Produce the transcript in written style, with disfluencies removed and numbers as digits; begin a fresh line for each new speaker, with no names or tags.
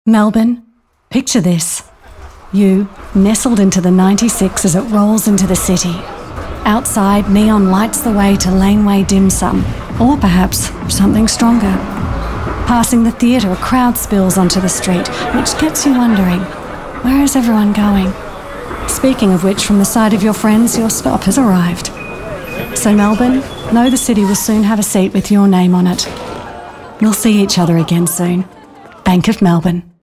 Melbourne, picture this. You, nestled into the 96 as it rolls into the city. Outside, neon lights the way to Laneway Dim Sum, or perhaps something stronger. Passing the theatre, a crowd spills onto the street, which gets you wondering, where is everyone going? Speaking of which, from the side of your friends, your stop has arrived. So Melbourne, know the city will soon have a seat with your name on it. We'll see each other again soon. Bank of Melbourne.